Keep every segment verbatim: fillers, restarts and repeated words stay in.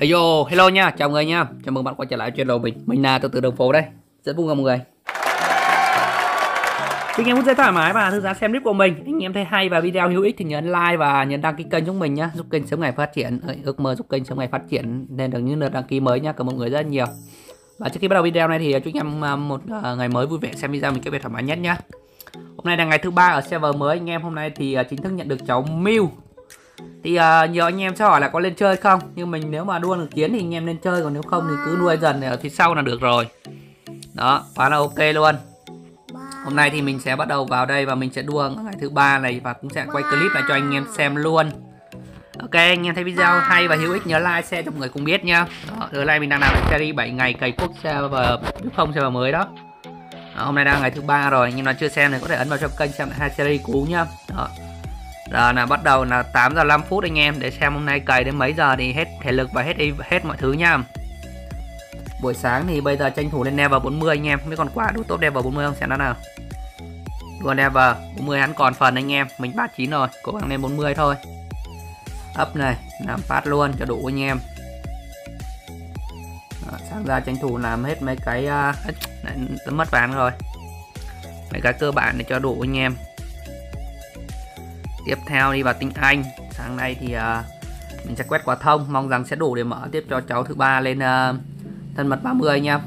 Hello, hello nha, chào mọi người nha. Chào mừng bạn quay trở lại channel mình. Mình là từ từ đường phố đây. Rất vui gặp mọi người. Khi anh em muốn dễ thoải mái và thư giãn xem clip của mình, anh em thấy hay và video hữu ích thì nhấn like và nhấn đăng ký kênh giúp mình nhá, giúp kênh sớm ngày phát triển. Ước mơ giúp kênh sớm ngày phát triển nên được những lượt đăng ký mới nhá. Cảm ơn mọi người rất nhiều. Và trước khi bắt đầu video này thì chúc anh em một ngày mới vui vẻ, xem video mình cái việc thoải mái nhất nhá. Hôm nay là ngày thứ ba ở server mới anh em. Hôm nay thì chính thức nhận được cháu Mew. Thì uh, nhiều anh em sẽ hỏi là có lên chơi không, nhưng mình nếu mà đua được kiến thì anh em lên chơi, còn nếu không thì cứ nuôi dần ở phía sau là được rồi. Đó, quá là ok luôn. Hôm nay thì mình sẽ bắt đầu vào đây và mình sẽ đua ngày thứ ba này và cũng sẽ quay clip lại cho anh em xem luôn. Ok, anh em thấy video hay và hữu ích nhớ like, share cho mọi người cùng biết nha. Đó, ở đây mình đang làm series bảy ngày cày quốc server không server mới đó. Đó. Hôm nay đang ngày thứ ba rồi, anh em nào chưa xem thì có thể ấn vào trong kênh xem lại hai series cũ nhá. Đó. Giờ là bắt đầu là tám giờ năm phút anh em, để xem hôm nay cày đến mấy giờ thì hết thể lực và hết hết mọi thứ nha. Buổi sáng thì bây giờ tranh thủ lên level bốn mươi anh em, mấy con quả đủ top level bốn mươi không, xem nó nào. Đua level bốn mươi hắn còn phần anh em, mình ba mươi chín rồi, cố gắng lên bốn mươi thôi. Up này, làm phát luôn cho đủ anh em. Đó, sáng ra tranh thủ làm hết mấy cái uh, mất ván rồi. Mấy cái cơ bản để cho đủ anh em. Tiếp theo đi vào tinh Anh. Sáng nay thì uh, mình sẽ quét quả thông, mong rằng sẽ đủ để mở tiếp cho cháu thứ ba lên uh, thân mật ba mươi nha.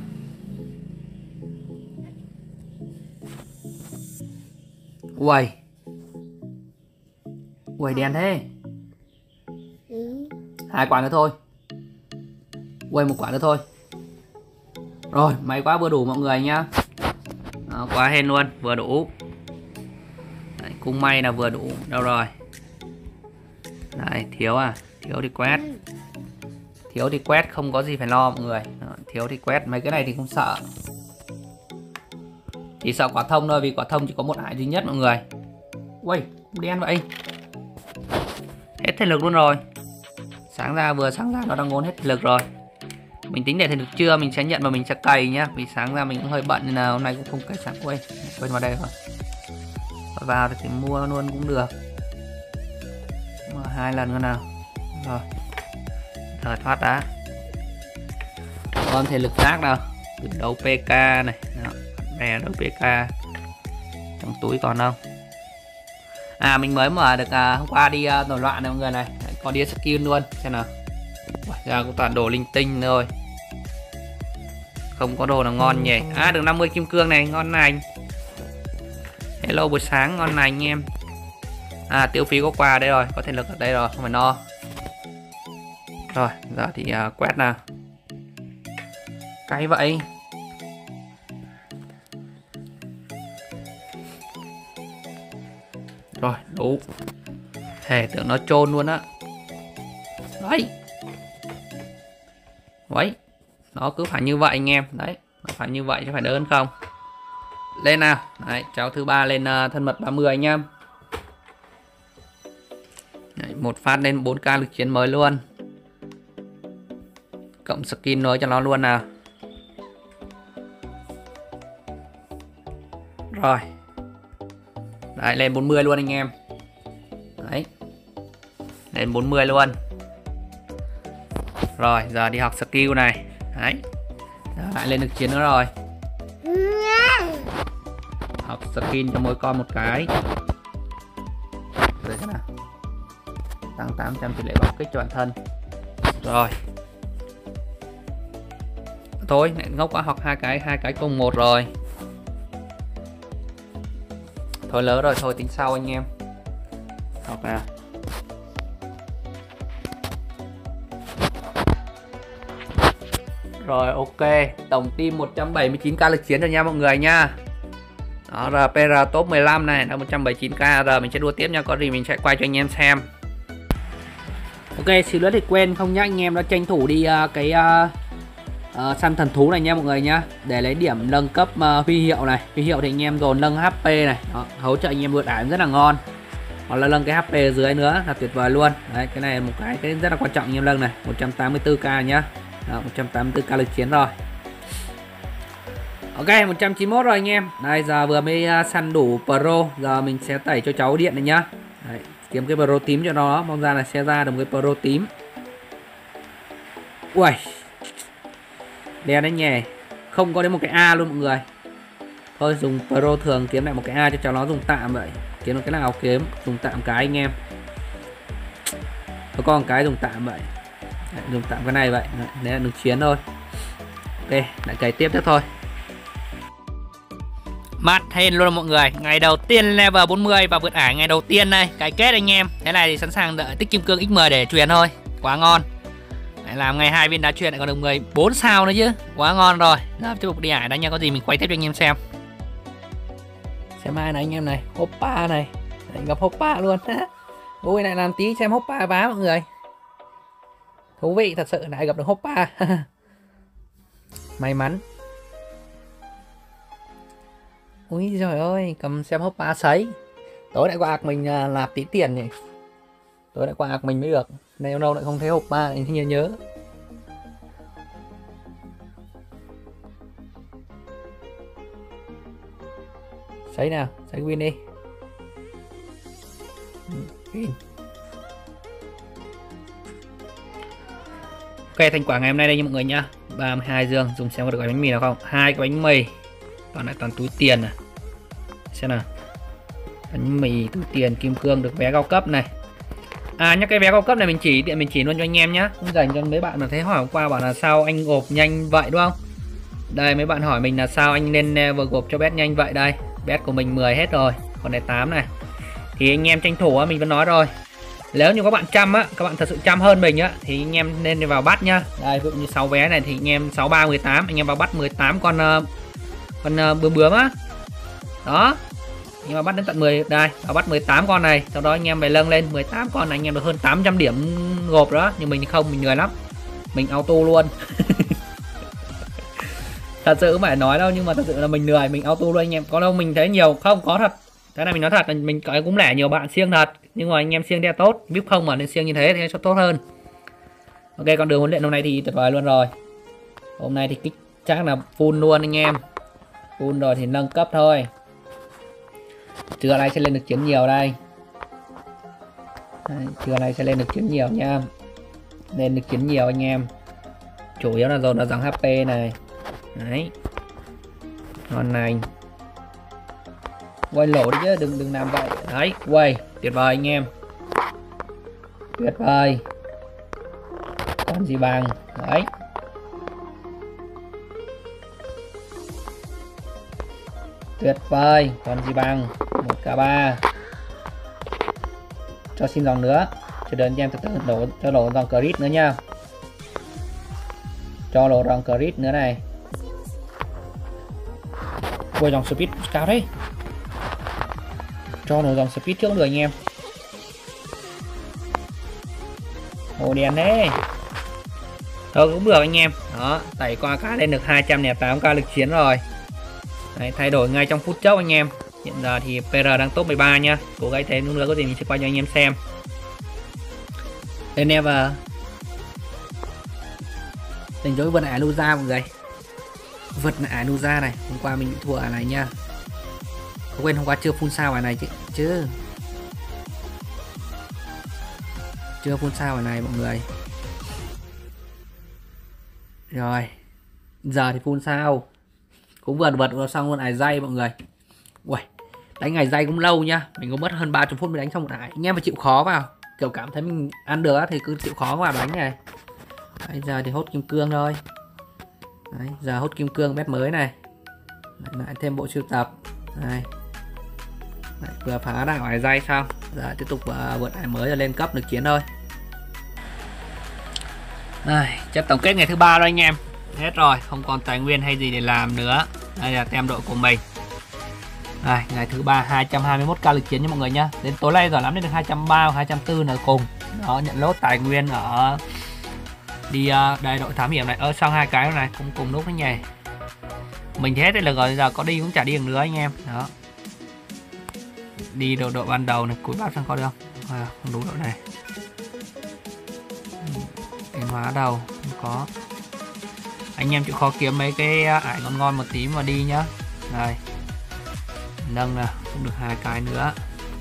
Uầy, uầy đen thế. Hai quả nữa thôi. Uầy, một quả nữa thôi. Rồi, may quá, vừa đủ mọi người nhá. Đó, quá hên luôn, vừa đủ. Đấy, cũng may là vừa đủ. Đâu rồi? Đấy, thiếu à? Thiếu thì quét. Thiếu thì quét, không có gì phải lo mọi người. Đó, thiếu thì quét, mấy cái này thì không sợ. Chỉ sợ quả thông thôi, vì quả thông chỉ có một ải duy nhất mọi người. Ui, đen vậy. Hết thể lực luôn rồi. Sáng ra, vừa sáng ra nó đang ngốn hết thể lực rồi. Mình tính để thể lực trưa mình sẽ nhận và mình sẽ cày nhá. Vì sáng ra mình cũng hơi bận nên là hôm nay cũng không cày sáng. Ui, quên vào đây rồi. Vào thì mua luôn cũng được. Mua hai lần nữa nào. Rồi. Thời thoát đã. Còn thể lực khác nào. Từ đấu pê ca này. Đó. Bè đấu pê ca. Trong túi còn không? À, mình mới mở được à, hôm qua đi uh, nổi loạn này mọi người này. Đấy, có đi skin luôn. Xem nào. Ra cũng toàn đồ linh tinh thôi. Không có đồ nào ngon nhỉ. À, được năm mươi kim cương này, ngon này. Hello buổi sáng, ngon này anh em. À, tiêu phí có quà đây rồi, có thể lực ở đây rồi, không phải no. Rồi, giờ thì uh, quét nào. Cái vậy. Rồi, đủ. Thề tưởng nó chôn luôn á. Đấy. Đấy. Nó cứ phải như vậy anh em. Đấy, nó phải như vậy chứ phải đơn không. Lên nào. Đấy, cháu thứ ba lên uh, thân mật ba mươi anh em. Đấy, một phát lên bốn k lực chiến mới luôn. Cộng skin mới cho nó luôn nào. Rồi. Đấy, lên bốn mươi luôn anh em. Đấy. Lên bốn mươi luôn. Rồi, giờ đi học skill này. Đấy. Giờ lại lên được chiến nữa rồi. Học skin cho mỗi con một cái. Rồi thế nào. Tăng tám trăm tỷ lệ bạo kích cho bản thân. Rồi. Thôi, ngốc quá, học hai cái hai cái cùng một rồi. Thôi lớn rồi, thôi tính sau anh em. Học nào. Rồi ok, tổng team một trăm bảy mươi chín k lực chiến rồi nha mọi người nha. Đó, rờ pê rờ top mười lăm này là một trăm bảy mươi chín k. Giờ mình sẽ đua tiếp nha, có gì mình sẽ quay cho anh em xem. Ok, xíu nữa thì quên không nhá, anh em đã tranh thủ đi uh, cái uh, uh, săn thần thú này nha mọi người nhá, để lấy điểm nâng cấp uh, huy hiệu này. Huy hiệu thì anh em dồn nâng hát pê này. Đó, hỗ trợ anh em vượt ải rất là ngon. Hoặc là nâng cái hát pê ở dưới nữa là tuyệt vời luôn. Đấy, cái này là một cái, cái rất là quan trọng anh em nâng này, một trăm tám mươi tư k nhá. Đó, một trăm tám mươi tư k lực chiến rồi. Ok, một trăm chín mươi mốt rồi anh em. Đây, giờ vừa mới uh, săn đủ pro. Giờ mình sẽ tẩy cho cháu điện này nhá. Đấy, kiếm cái pro tím cho nó. Mong ra là sẽ ra được một cái pro tím. Ui, đen đấy nhỉ, không có đến một cái A luôn mọi người. Thôi dùng Pro thường kiếm lại một cái A cho cháu nó dùng tạm vậy. Kiếm được cái nào kiếm, dùng tạm cái anh em. Có một cái dùng tạm vậy. Đấy, dùng tạm cái này vậy. Đấy là đường chiến thôi. Ok, lại cày tiếp tiếp thôi. Mát hên luôn mọi người. Ngày đầu tiên level bốn mươi và vượt ải ngày đầu tiên đây. Cái kết anh em. Thế này thì sẵn sàng đợi tích kim cương ích mười để truyền thôi. Quá ngon. Lại làm ngày hai viên đá truyền lại còn được mười bốn sao nữa chứ. Quá ngon rồi. Giờ tiếp tục đi ải đã nha. Có gì mình quay tiếp cho anh em xem. Xem ai này anh em này. Hoppa này. Đấy, gặp Hoppa luôn. Ui lại làm tí xem Hoppa bá mọi người. Thú vị thật sự lại gặp được Hoppa. May mắn. Ui trời ơi, cầm xem Hoppa sấy. Tối lại qua ạc mình lạp tí tiền nhỉ. Tối lại qua ạc mình mới được. Nếu đâu lại không thấy Hoppa thì nhớ nhớ. Sấy nào, sấy win đi. Win. Ok, thành quả ngày hôm nay đây nha mọi người nhá. ba mươi hai dương, dùng xem có được cái bánh mì nào không? Hai cái bánh mì. Toàn lại toàn túi tiền này. Xem nào. Bánh mì, túi tiền, kim cương, được vé cao cấp này. À nhắc cái vé cao cấp này mình chỉ điện mình chỉ luôn cho anh em nhá. Không dành cho mấy bạn mà thấy hỏi hôm qua bảo là sao anh gộp nhanh vậy đúng không? Đây mấy bạn hỏi mình là sao anh nên vừa gộp cho bet nhanh vậy đây. Bet của mình mười hết rồi, còn này tám này. Thì anh em tranh thủ á, mình vẫn nói rồi. Nếu như các bạn chăm á, các bạn thật sự chăm hơn mình á thì anh em nên vào bắt nhá. Đây ví dụ như sáu vé này thì anh em sáu ba mười tám, anh em vào bắt mười tám con uh, con uh, bướm bướm á. Đó. Nhưng mà bắt đến tận mười đây, vào bắt mười tám con này, sau đó anh em phải nâng lên mười tám con này anh em được hơn tám trăm điểm gộp đó, nhưng mình không, mình lười lắm. Mình auto luôn. Thật sự không phải nói đâu, nhưng mà thật sự là mình lười, mình auto luôn anh em. Có đâu mình thấy nhiều không, có thật. Cái này mình nói thật là mình cũng lẻ nhiều bạn siêng thật, nhưng mà anh em siêng theo tốt, vip không mà nên siêng như thế thì sẽ tốt hơn. Ok, con đường huấn luyện hôm nay thì tuyệt vời luôn rồi. Hôm nay thì kích chắc là full luôn anh em. Full rồi thì nâng cấp thôi. Trưa nay sẽ lên được chiến nhiều đây. Đấy, trưa nay sẽ lên được chiến nhiều nha. Lên được chiến nhiều anh em. Chủ yếu là dồn là dòng hát pê này. Đấy. Con này. Quay lỗ đi chứ, đừng đừng làm vậy. Đấy, quay, tuyệt vời anh em. Tuyệt vời. Còn gì bằng. Đấy. Tuyệt vời, còn gì bằng. Một k ba. Cho xin dòng nữa. Chờ đợi anh em từ từ đổ cho đổ dòng crit nữa nha. Cho đổ dòng crit nữa này. Ui dòng speed cao đấy. Cho nó dòng speed trước được anh em. Hồ đèn đấy. Thôi cũng được anh em. Đó, tẩy qua cái lên được hai trăm lẻ tám k lực chiến rồi. Đấy, thay đổi ngay trong phút chốc anh em. Hiện giờ thì pê rờ đang top mười ba nha. Cố gắng thế nữa có gì mình sẽ quay cho anh em xem. Anh em và tình dối vượt ải Luza mọi người. Vượt ải Luza này, hôm qua mình bị thua ải này nha. Không quên hôm qua chưa full sao ải này chứ. chứ Chưa full sao ải này mọi người. Rồi. Giờ thì full sao. Cũng vừa vật vừa xong luôn ải dây mọi người. Ui, đánh ải dây cũng lâu nha. Mình có mất hơn ba mươi phút mới đánh xong một ải. Anh em phải chịu khó vào. Kiểu cảm thấy mình ăn được thì cứ chịu khó vào đánh này. Đấy, giờ thì hốt kim cương thôi. Đấy, giờ hốt kim cương bet mới này. Đấy, lại thêm bộ sưu tập. Đây. Đấy, vừa phá đảo ải dây xong. Giờ tiếp tục uh, vượt ải mới rồi lên cấp được chiến thôi. Đây, chất tổng kết ngày thứ ba rồi anh em. Hết rồi, không còn tài nguyên hay gì để làm nữa. Đây là tem đội của mình. Đây, ngày thứ ba hai trăm hai mươi mốt k lực chiến nha mọi người nhá. Đến tối nay giỏi lắm đến được hai trăm ba, hai trăm bốn là cùng. Đó, nhận lốt tài nguyên ở đi uh, đây đội thám hiểm này. Ở sau hai cái này cũng cùng lúc với nhỉ. Mình thế thì là rồi giờ có đi cũng chả đi được nữa anh em. Đó. Đi đội đội ban đầu này, cuối bát sang có được không? À, không đúng đội này. Tiến hóa đầu không có. Anh em chịu khó kiếm mấy cái ải ngon ngon một tí mà đi nhá. Đây. Nâng nào, cũng được hai cái nữa.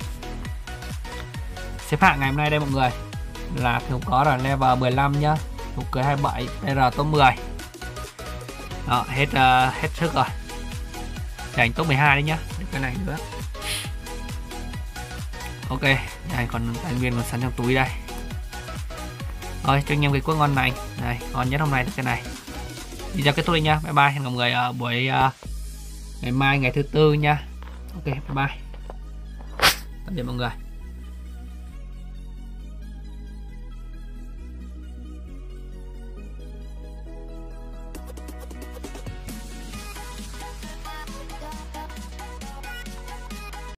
Xếp hạng ngày hôm nay đây mọi người là không có là level mười lăm nhá. Nụ cười hai mươi bảy, R top mười. Đó, hết uh, hết sức rồi. Dành top mười hai đấy nhá. Được cái này nữa. Ok, đây còn tài nguyên còn sẵn trong túi đây. Rồi, cho anh em cái cuốc ngon này. Đây, ngon nhất hôm nay là cái này. Video kết thúc đây nha. Bye bye. Hẹn gặp mọi người uh, buổi uh, ngày mai ngày thứ tư nha. Ok, bye bye. Tạm biệt mọi người.